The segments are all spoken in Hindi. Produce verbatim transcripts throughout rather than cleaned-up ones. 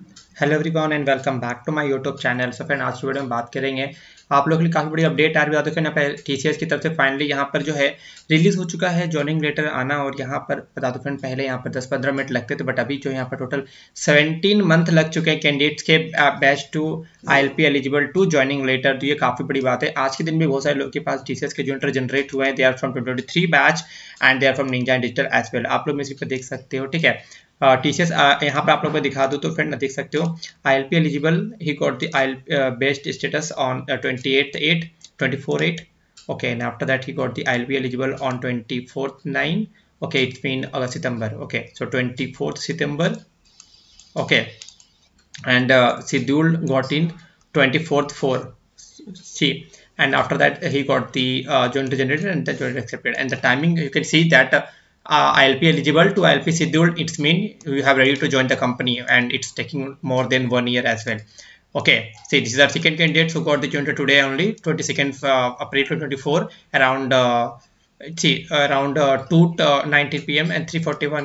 Hello everyone and welcome back to my YouTube channel. So friend, आज की वीडियो में बात करेंगे आप लोगों के लिए काफ़ी बड़ी अपडेट आ रही है। यहाँ पे टीसीएस की तरफ से फाइनली यहाँ पर जो है रिलीज हो चुका है जॉइनिंग लेटर आना। और यहाँ पर बता दो फ्रेंड, पहले यहाँ पर दस पंद्रह मिनट लगते थे, बट अभी जो यहाँ पर टोटल सेवनटीन मंथ लग चुके हैं कैंडिडेट्स के batch to ILP eligible to joining letter. तो ये काफ़ी बड़ी बात है। आज के दिन भी बहुत सारे लोगों के पास टीसीएस के जो जनरेट हुए हैं, they are from twenty twenty three batch and they are from ninja digital as well. आप लोग में इसी पर देख सकते हो, ठीक है। टीसीएस यहाँ पर आप लोग को दिखा दूँ तो फ्रेंड देख सकते हो, I L P eligible, he got the I L P uh, based status on uh, twenty-eighth eight, twenty-four eight. Okay, and after that he got the I L P eligible on twenty-fourth nine. Okay, it's been August September. Okay, so twenty-fourth September. Okay, and uh, schedule got in twenty-fourth four. See, and after that he got the uh, joint generated and the joint accepted. And the timing you can see that. Uh, Uh, I L P eligible to I L P scheduled, it's mean you have ready to join the company, and it's taking more than one year as well. Okay, see, this is our second candidate who got the joint today only, twenty-second uh, April twenty twenty-four, around uh, see around uh, two ninety p m and three forty-one.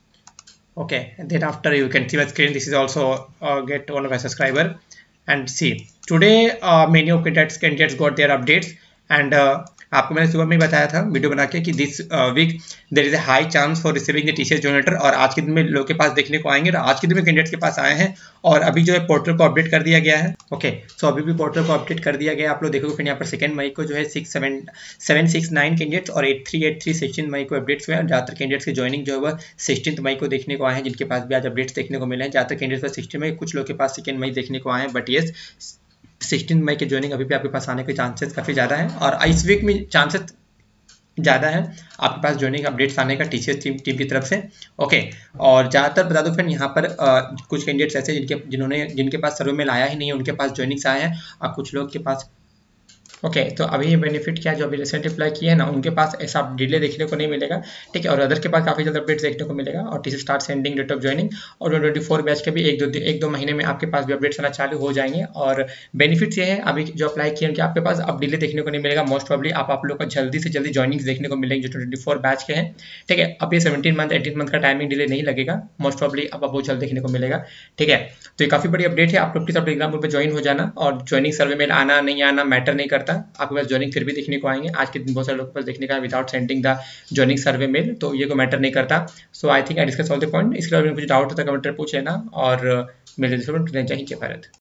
Okay, and then after you can see my screen, this is also uh, get one of my subscriber. And see, today uh, many of candidates candidates got their updates. And uh, आपको मैंने सुबह में बताया था वीडियो बना के कि this week there is a high chance for receiving the TCS join letter. और आज के दिन में लोगों के पास देखने को आएंगे, और आज के दिन में कैंडिडेट्स के पास आए हैं। और अभी जो है पोर्टल को अपडेट कर दिया गया है। ओके, सो अभी भी पोर्टल को अपडेट कर दिया गया है। आप लोग देखोगे फिर यहाँ पर सेकंड मई को जो है six seven seven six nine candidates और eight three eight three sixteen मई को अपडेट्स हुए हैं। ज़्यादातर कैंडिडेट्स की ज्वाइनिंग जो है वह सिक्सटीन मई को देखने को आए हैं, जिनके पास भी आज अपडेट्स देखने को मिले हैं। ज़्यादातर कैंडिडेट्स पर सिक्सटीन मई, कुछ लोग के पास सेकेंड मई देखने को आए हैं, बट येस सिक्सटीन मई के ज्वाइनिंग अभी भी आपके पास आने के चांसेस काफ़ी ज़्यादा है। और इस वीक में चांसेस ज़्यादा है आपके पास ज्वाइनिंग अपडेट्स आने का टीसीएस टीम टीम की तरफ से। ओके, और ज़्यादातर बता दो फ्रेंड, यहाँ पर आ, कुछ कैंडिडेट्स ऐसे जिनके जिन्होंने जिनके पास सर्वे मेल आया ही नहीं है, उनके पास ज्वाइनिंग्स आए हैं, और कुछ लोग के पास ओके okay, तो अभी ये बेनिफिट क्या है, जो अभी रिसेंट अप्लाई किए हैं ना, उनके पास ऐसा डिले देखने को नहीं मिलेगा, ठीक है। और अदर के पास काफ़ी ज़्यादा अपडेट्स देखने को मिलेगा। और they start sending date of joining और ट्वेंटी ट्वेंटी फोर बैच के भी एक दो एक दो महीने में आपके पास भी अपडेट्स आना चालू हो जाएंगे। और बेनिफिट्स ये है, अभी जो अप्लाई किए उनके आपके पास अब डिले देखने को नहीं मिलेगा। मोस्ट प्रॉब्ली आप आप लोग को जल्दी से जल्दी ज्वाइनिंग्स देखने को मिलेंगे जो ट्वेंटी फोर बैच के हैं, ठीक है। अब ये सेवनटीन मंथ एटीन मंथ का टाइमिंग डिले नहीं लगेगा, मोस्ट प्रॉब्ली अब बहुत जल्द देखने को मिलेगा, ठीक है। तो ये काफ़ी बड़ी अपडेट है। आप लोग की सब टेलीग्राम ग्रुप में ज्वाइन हो जाना, और ज्वाइनिंग सर्वे में आना नहीं आना मैटर नहीं करता, आपके पास ज्वाइनिंग फिर भी देखने को आएंगे। आज के दिन बहुत सारे लोगों के पास देखने का without sending the joining survey mail, तो ये को मैटर नहीं करता। So I think I discuss all the point. इसके बारे में कुछ डाउट होता है कमेंट में पूछ लेना, और मिलते हैं जय हिंद जय भारत।